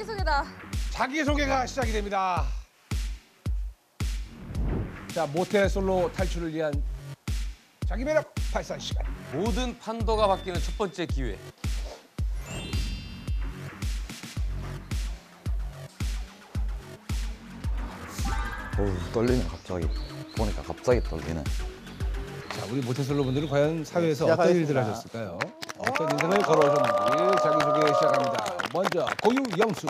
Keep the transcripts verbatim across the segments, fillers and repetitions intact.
자기소개다. 자기소개가 시작이 됩니다. 자, 모태 솔로 탈출을 위한 자기 매력 발산 시간. 모든 판도가 바뀌는 첫 번째 기회. 어우, 떨리네 갑자기. 보니까 갑자기 떨리네. 자, 우리 모태 솔로 분들은 과연 사회에서 어떤 시작하겠습니다. 일들을 하셨을까요? 어떤 인생을 걸어오셨는지 자기소개 시작합니다. 먼저 고유 영수.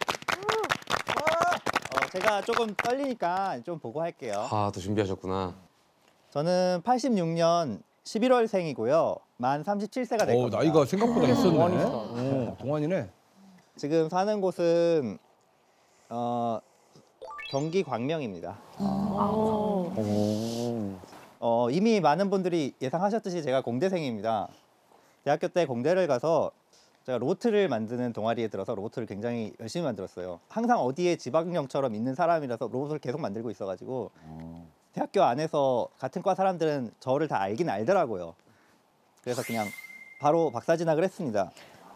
어, 제가 조금 떨리니까 좀 보고 할게요. 아, 또 준비하셨구나. 저는 팔십육 년 십일월생이고요. 만 삼십칠 세가 될 오, 겁니다. 나이가 생각보다 있었네. 동안이시다. 오, 동안이네. 지금 사는 곳은 어, 경기 광명입니다. 오. 어, 이미 많은 분들이 예상하셨듯이 제가 공대생입니다. 대학교 때 공대를 가서 제가 로트를 만드는 동아리에 들어서 로트를 굉장히 열심히 만들었어요. 항상 어디에 지방령처럼 있는 사람이라서 로봇을 계속 만들고 있어가지고 대학교 안에서 같은 과 사람들은 저를 다 알긴 알더라고요. 그래서 그냥 바로 박사 진학을 했습니다.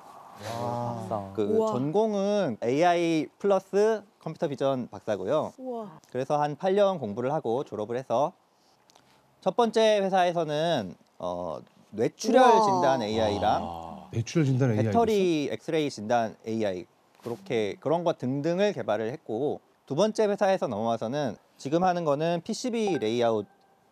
그 우와. 전공은 에이아이 플러스 컴퓨터 비전 박사고요. 우와. 그래서 한 팔 년 공부를 하고 졸업을 해서 첫 번째 회사에서는 어, 뇌출혈 우와. 진단 에이아이랑 아, 배출혈 진단 에이아이. 배터리 엑스레이 진단 에이아이 그렇게 그런 것 등등을 개발을 했고 두 번째 회사에서 넘어와서는 지금 하는 거는 피시비 레이아웃의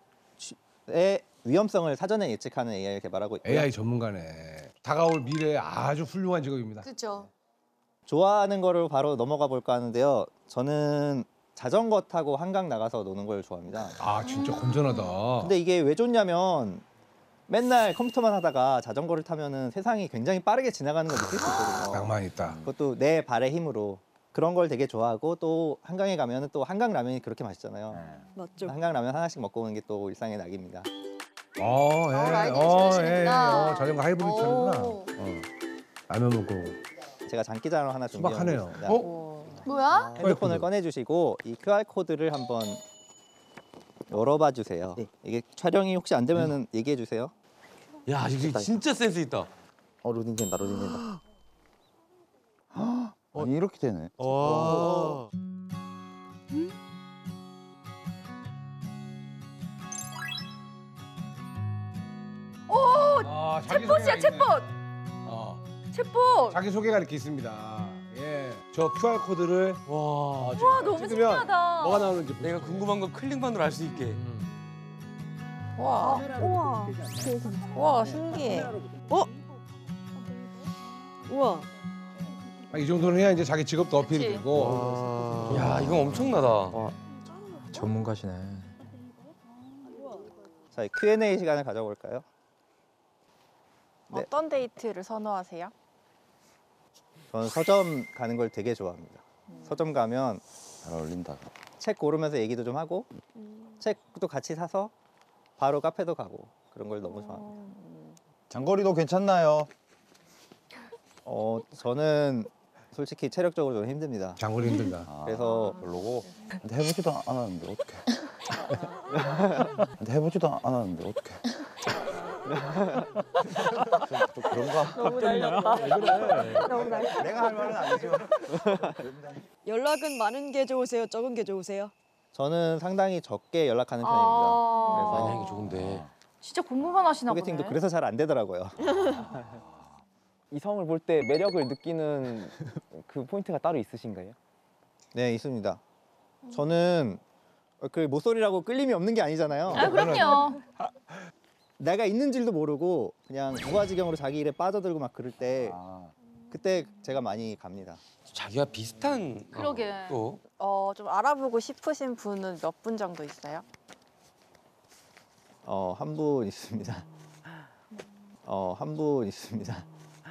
위험성을 사전에 예측하는 에이아이를 개발하고 있고요. 에이아이 전문가네. 다가올 미래에 아주 훌륭한 직업입니다. 그렇죠. 좋아하는 거를 바로 넘어가 볼까 하는데요. 저는 자전거 타고 한강 나가서 노는 걸 좋아합니다. 아, 진짜 건전하다. 근데 이게 왜 좋냐면 맨날 컴퓨터만 하다가 자전거를 타면은 세상이 굉장히 빠르게 지나가는 걸 느낄 수 있거든요. 낭만 있다. 그것도 내 발의 힘으로 그런 걸 되게 좋아하고 또 한강에 가면은 또 한강 라면이 그렇게 맛있잖아요. 맞죠. 한강 라면 하나씩 먹고 오는 게 또 일상의 낙입니다. 어, 예. 어, 라이딩 어, 예. 좋으시는구나. 어, 자전거 하이브리드 타는구나. 오. 어. 라면 먹고. 제가 장기자랑 하나 준비해 수박하네요. 놓습니다. 어? 뭐야? 핸드폰을 꺼내주시고 이 큐알 코드를 한번 열어봐 주세요. 이게 촬영이 혹시 안 되면은 얘기해 주세요. 야, 이게 진짜 센스 있다. 어 로딩 된다, 로딩 된다. 아니 이렇게 되네. 와. 아, 챗봇이야, 챗봇. 어. 챗봇. 자기 소개가 이렇게 있습니다. 예. 저 큐알 코드를 와. 와, 너무 찍으면 신기하다. 뭐가 나오는지 내가 궁금한 건 클릭만으로 알 수 있게. 와. 우와. 와, 신기해. 어? 우와. 아, 이 정도는 해야 이제 자기 직업도 어필이 그치. 되고. 야, 이건 엄청나다. 전문가시네. 자, 큐앤에이 시간을 가져볼까요? 네. 어떤 데이트를 선호하세요? 저는 서점 가는 걸 되게 좋아합니다. 서점 가면 잘 어울린다. 책 고르면서 얘기도 좀 하고 책도 같이 사서 바로 카페도 가고 그런 걸 너무 좋아합니다. 장거리도 괜찮나요? 어, 저는 솔직히 체력적으로 좀 힘듭니다. 장거리 힘들다. 아, 그래서 별로고. 근데 해보지도 않았는데 어떡해. 근데 해보지도 않았는데 어떡해. 좀, 좀 그런가? 너무 날렸다. 너무 날렸다. 내가 할 말은 아니지만 연락은 많은 게 좋으세요? 적은 게 좋으세요? 저는 상당히 적게 연락하는 편입니다. 아. 그래서 만약에 좋은데. 진짜 공부만 하시나 소개팅도 보네. 그래서 잘 안 되더라고요. 이성을 볼 때 매력을 느끼는 그 포인트가 따로 있으신가요? 네, 있습니다. 저는 그 모쏠이라고 끌림이 없는 게 아니잖아요. 아, 그럼요. 내가 있는 줄도 모르고 그냥 무아지경으로 자기 일에 빠져들고 막 그럴 때 아, 그때 제가 많이 갑니다. 자기와 비슷한. 그러게. 어, 또. 어, 좀 알아보고 싶으신 분은 몇 분 정도 있어요? 어, 한 분 있습니다. 어, 한 분 있습니다.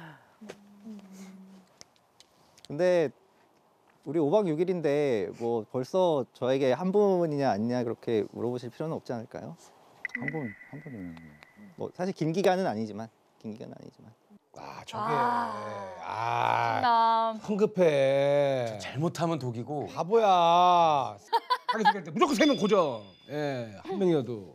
근데 우리 오 박 육 일인데 뭐 벌써 저에게 한 분이냐 아니냐 그렇게 물어보실 필요는 없지 않을까요? 한 분, 한 분이면. 뭐 사실 긴 기간은 아니지만 긴 기간은 아니지만 아, 저게. 아. 아, 남. 성급해. 잘못하면 독이고. 바보야. 자기 소개할 때 무조건 세 명 고정. 예, 한 명이어도.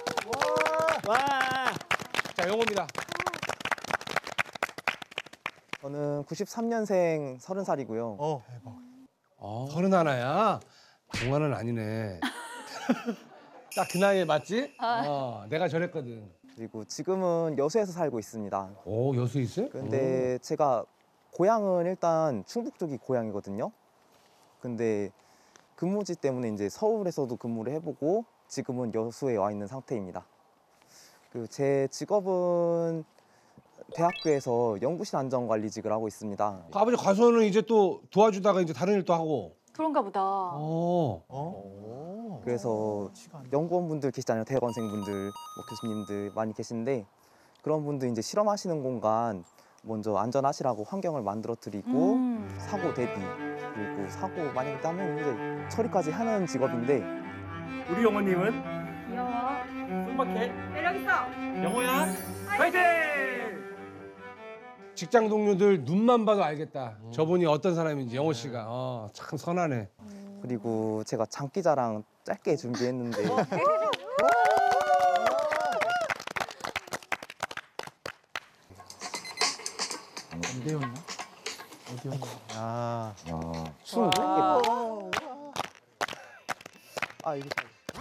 와 자, 영호입니다. 저는 구십삼 년생 서른 살이고요. 어. 아, 서른 하나야. 동안은 아니네. 딱 그 나이에 맞지? 어, 내가 저랬거든. 그리고 지금은 여수에서 살고 있습니다. 오, 여수 있어요? 근데 제가 고향은 일단 충북 쪽이 고향이거든요. 근데 근무지 때문에 이제 서울에서도 근무를 해보고 지금은 여수에 와 있는 상태입니다. 그리고 제 직업은 대학교에서 연구실 안전관리직을 하고 있습니다. 그 아버지 가수는 이제 또 도와주다가 이제 다른 일도 하고. 그런가 보다. 어. 어? 그래서 연구원분들 계시잖아요. 대학원생분들, 뭐 교수님들 많이 계신데 그런 분들 이제 실험하시는 공간 먼저 안전하시라고 환경을 만들어 드리고 음. 사고 대비 그리고 사고 만약에 나면 이제 처리까지 하는 직업인데 우리 영호님은 귀여워. 숨막해 매력 있어. 영호야 파이팅! 직장 동료들 눈만 봐도 알겠다. 저분이 어떤 사람인지 영호 씨가. 어, 참 선하네. 그리고 제가 장기자랑 짧게 준비했는데 어디였나? 어디였나? 아. 아, 춤 짧게 아 이거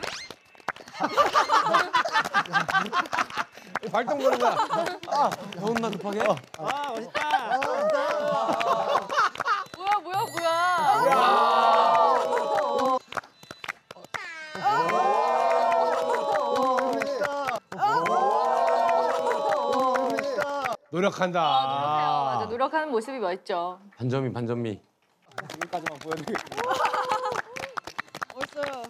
발동 거는 거야. 더운나 급하게? 아, 멋있다. 뭐야 뭐야 뭐야. 노력한다. 아, 맞아. 노력하는 모습이 멋있죠. 반전미 반전미. 여기까지만 보여드릴게요. 멋있어요.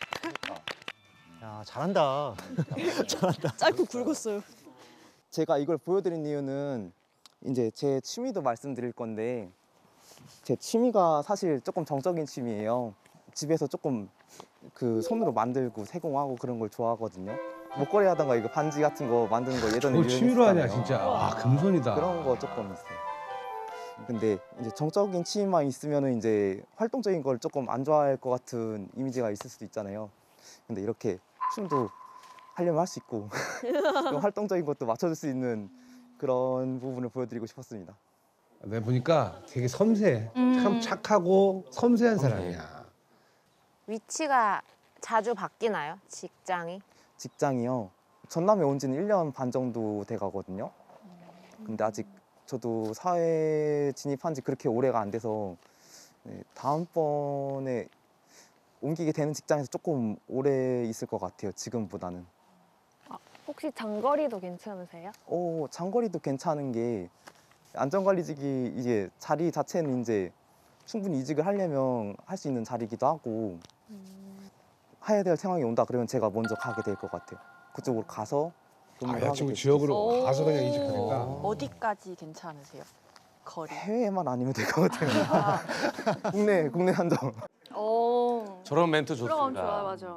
야, 잘한다. 짧고 굵었어요. 제가 이걸 보여드린 이유는 이제 제 취미도 말씀드릴 건데 제 취미가 사실 조금 정적인 취미예요. 집에서 조금 그 손으로 만들고 세공하고 그런 걸 좋아하거든요. 목걸이 하다가 이거 반지 같은 거 만드는 거 예전에 그걸 취미로 하냐 유행했었잖아요. 진짜. 아 금손이다. 그런 거 조금 있어요. 근데 이제 정적인 취미만 있으면은 이제 활동적인 걸 조금 안 좋아할 것 같은 이미지가 있을 수도 있잖아요. 근데 이렇게 춤도 하려면 할 수 있고 좀 활동적인 것도 맞춰줄 수 있는 그런 부분을 보여드리고 싶었습니다. 내가 보니까 되게 섬세해. 음. 참 착하고 섬세한 사람이야. 위치가 자주 바뀌나요? 직장이? 직장이요. 전남에 온 지는 일 년 반 정도 돼 가거든요. 근데 아직 저도 사회 진입한 지 그렇게 오래가 안 돼서 네, 다음번에 옮기게 되는 직장에서 조금 오래 있을 것 같아요. 지금보다는. 혹시 장거리도 괜찮으세요? 오, 장거리도 괜찮은 게 안전관리직이 이게 자리 자체는 이제 충분히 이직을 하려면 할 수 있는 자리이기도 하고 해야 될 상황이 온다 그러면 제가 먼저 가게 될 것 같아요. 그쪽으로 가서 아, 근무를 하게 여자친구 될 수도 지역으로 있어요. 가서 그냥 이직하겠다. 어디까지 괜찮으세요? 거리. 해외만 아니면 될 것 같아요. 국내 국내 한정. 오. 저런 멘트 그럼 좋습니다. 좋아 맞아.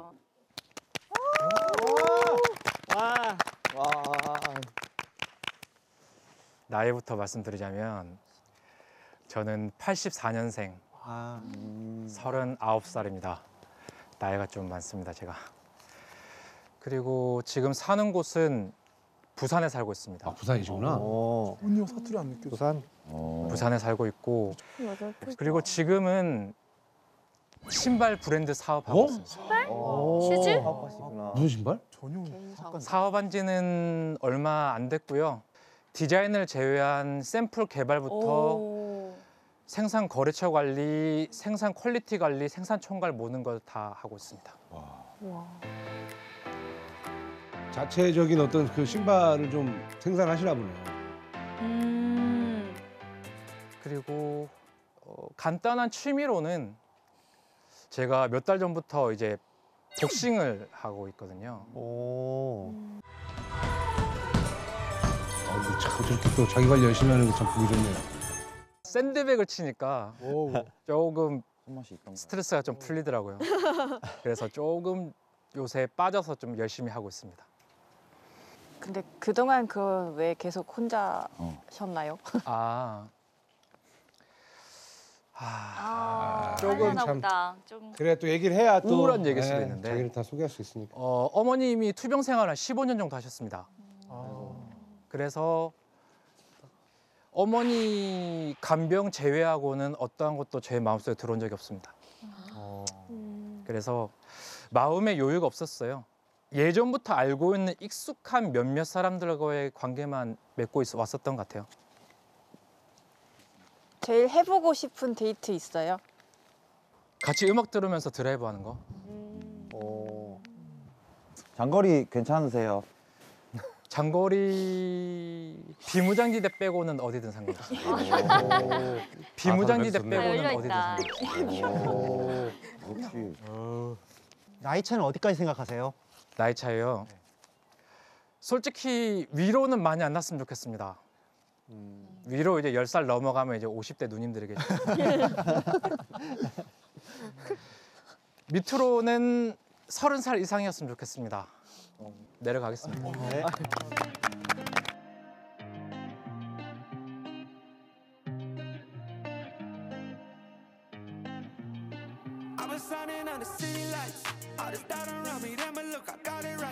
와. 와. 나이부터 말씀드리자면 저는 팔십사 년생 아. 서른아홉 살입니다. 나이가 좀 많습니다, 제가. 그리고 지금 사는 곳은 부산에 살고 있습니다. 아 부산이시구나. 어. 언니가 사투리 안 느껴져. 부산. 어. 부산에 살고 있고 맞아. 그리고 지금은 신발 브랜드 사업하고 어? 있습니다. 오. 슈즈? 사업하시구나. 무슨 신발? 전혀 개인 사업. 사업한 지는 얼마 안 됐고요. 디자인을 제외한 샘플 개발부터 오. 생산 거래처 관리, 생산 퀄리티 관리, 생산 총괄 모든 걸 다 하고 있습니다. 와. 자체적인 어떤 그 신발을 좀 생산하시나 보네요. 음. 그리고 어, 간단한 취미로는 제가 몇 달 전부터 이제 복싱을 하고 있거든요. 오. 아, 근데 참 저렇게 또 자기 관리 열심히 하는 게 참 보기 좋네요. 샌드백을 치니까 오. 조금 손맛이 있던 거. 스트레스가 좀 풀리더라고요. 그래서 조금 요새 빠져서 좀 열심히 하고 있습니다. 근데 그동안 그건 왜 계속 혼자 어. 셨나요? 아, 아, 조금 참 보다. 좀. 그래 또 얘기를 해야 또 우울한 얘기일 수도 예, 있는데. 자기를 다 소개할 수 있으니까. 어, 어머님이 투병 생활을 한 십오 년 정도 하셨습니다. 그래서 어머니 간병 제외하고는 어떠한 것도 제 마음속에 들어온 적이 없습니다. 어. 그래서 마음의 여유가 없었어요. 예전부터 알고 있는 익숙한 몇몇 사람들과의 관계만 맺고 있어 왔었던 것 같아요. 제일 해보고 싶은 데이트 있어요? 같이 음악 들으면서 드라이브 하는 거. 어. 장거리 괜찮으세요? 장거리 비무장지대 빼고는 어디든 상관없어요. 오. 비무장지대 아, 빼고는 열려 어디든 있다. 상관없어요. 오. 역시. 어. 나이 차는 어디까지 생각하세요? 나이 차이요. 솔직히 위로는 많이 안 났으면 좋겠습니다. 위로 이제 열 살 넘어가면 이제 오십 대 누님들이 계시죠. 밑으로는 서른 살 이상이었으면 좋겠습니다. 내려가겠습니다. 네. I've been shining on the city lights. All this doubt around me, then but look, I got it right.